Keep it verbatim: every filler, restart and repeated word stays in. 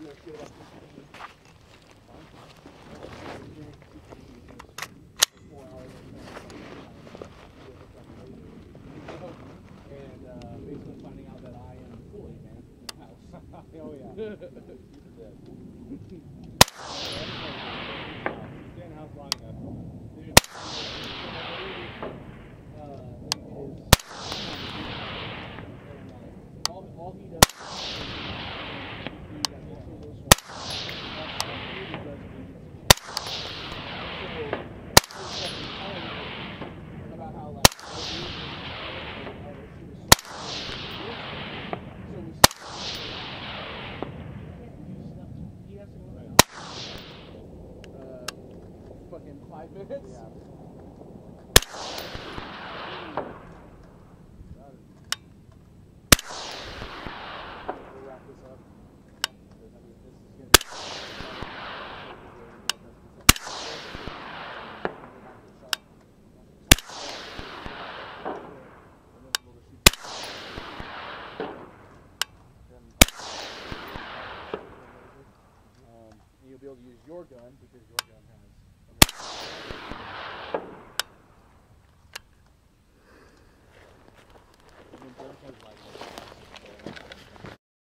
don't know shit about this. Four hours. And uh, basically finding out that I am the Kool-Aid man in the house. Oh yeah. Stay in the house long enough. Dude. Uh, is all, all he does about how like uh, fucking five minutes. Yeah. We'll wrap this up. Because I mean, this is gonna be. Um, and you'll be able to use your gun because your gun has